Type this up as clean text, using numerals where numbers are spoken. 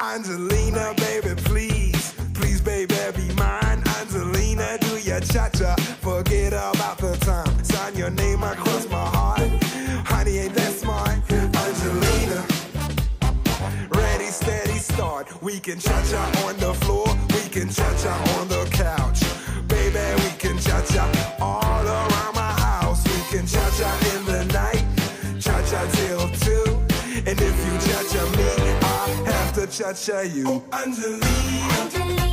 Angelina, baby, please, please, baby, be mine. Angelina, do your cha-cha, forget about the time. Sign your name across my heart. Honey, ain't that smart? Angelina, ready, steady, start. We can cha-cha on the floor, we can cha-cha on the couch. Baby, we can cha-cha all around my house. We can cha-cha in the night, cha-cha till 2. And if you cha-cha me, I'll have to cha-cha you. Oh, Angelina.